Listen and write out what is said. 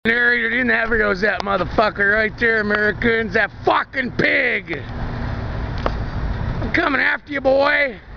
Narrator, you never goes that motherfucker right there, Americans. That fucking pig. I'm coming after you, boy.